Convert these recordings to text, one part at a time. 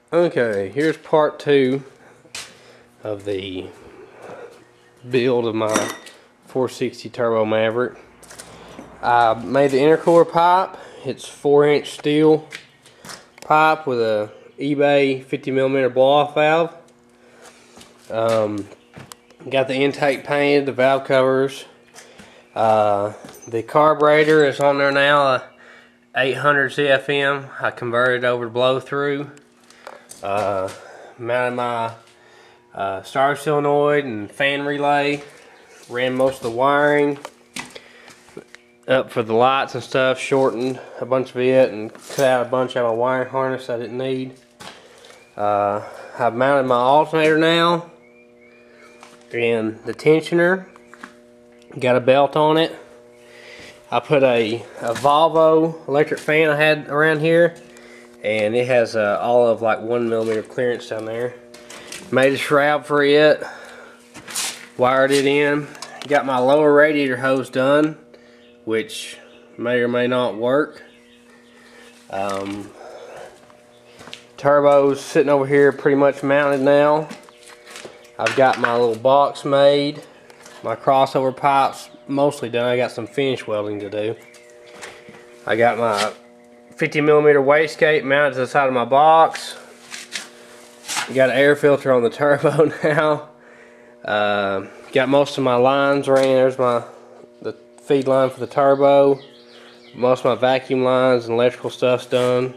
Okay, here's part 2 of the build of my 460 Turbo Maverick. I made the intercooler pipe. It's 4-inch steel pipe with a eBay 50mm blow-off valve. Got the intake painted, the valve covers. The carburetor is on there now, a 800 CFM. I converted over to blow through. Mounted my starter solenoid and fan relay. Ran most of the wiring up for the lights and stuff. Shortened a bunch of it and cut out a bunch out of my wiring harness I didn't need. I've mounted my alternator now and the tensioner. Got a belt on it. I put a Volvo electric fan I had around here, and it has all of like 1mm clearance down there. Made a shroud for it, wired it in. Got my lower radiator hose done, which may or may not work. Turbo's sitting over here pretty much mounted now. I've got my little box made. My crossover pipe's mostly done. I got some finish welding to do. I got my 50mm wastegate mounted to the side of my box. Got an air filter on the turbo now. Got most of my lines ran. There's the feed line for the turbo. Most of my vacuum lines and electrical stuff's done.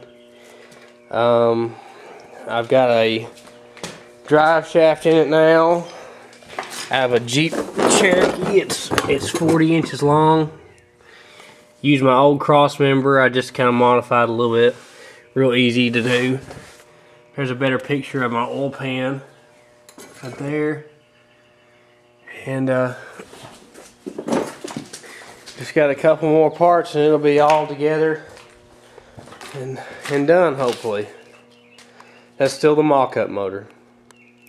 I've got a drive shaft in it now. I have a Jeep Cherokee. It's 40 inches long. Use my old cross member. I just kind of modified a little bit. Real easy to do. There's a better picture of my oil pan right there. And just got a couple more parts and it'll be all together and done, hopefully. That's still the mock-up motor.